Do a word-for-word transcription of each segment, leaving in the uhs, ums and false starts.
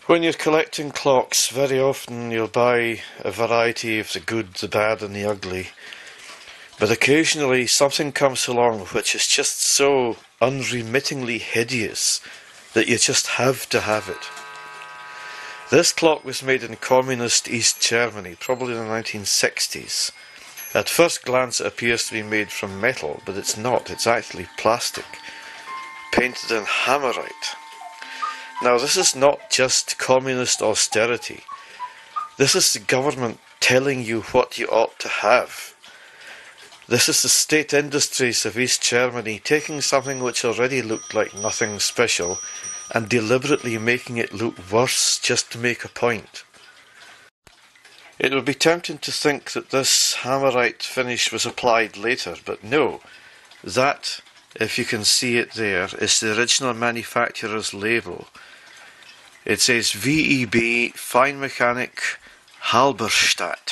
When you're collecting clocks, very often you'll buy a variety of the good, the bad and the ugly. But occasionally something comes along which is just so unremittingly hideous that you just have to have it. This clock was made in communist East Germany, probably in the nineteen sixties. At first glance it appears to be made from metal, but it's not, it's actually plastic, painted in hammerite. Now this is not just communist austerity. This is the government telling you what you ought to have. This is the state industries of East Germany taking something which already looked like nothing special and deliberately making it look worse just to make a point. It would be tempting to think that this hammerite finish was applied later, but no. That, if you can see it there, is the original manufacturer's label. It says V E B Fine Mechanic Halberstadt.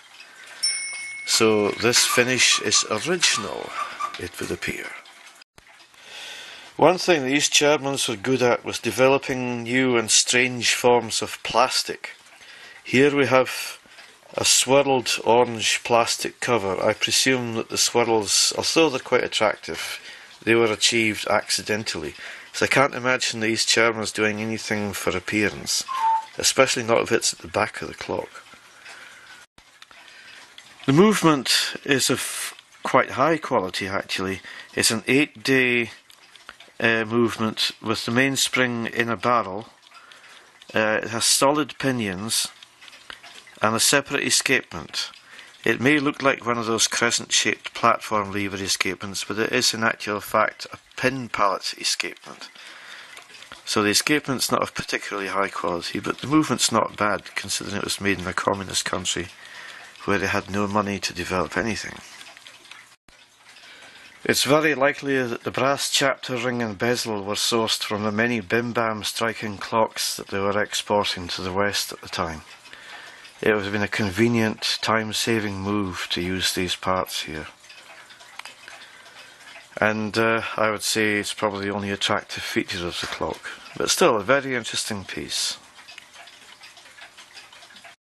So this finish is original, it would appear. One thing the East Germans were good at was developing new and strange forms of plastic. Here we have a swirled orange plastic cover. I presume that the swirls, although they're quite attractive, they were achieved accidentally. So I can't imagine the East Germans doing anything for appearance, especially not if it's at the back of the clock. The movement is of quite high quality actually. It's an eight day uh, movement with the mainspring in a barrel. Uh, it has solid pinions and a separate escapement. It may look like one of those crescent-shaped platform lever escapements, but it is in actual fact a pin pallet escapement. So the escapement's not of particularly high quality, but the movement's not bad considering it was made in a communist country where they had no money to develop anything. It's very likely that the brass chapter ring and bezel were sourced from the many bim-bam striking clocks that they were exporting to the West at the time. It would have been a convenient, time-saving move to use these parts here. And uh, I would say it's probably the only attractive feature of the clock, but still a very interesting piece.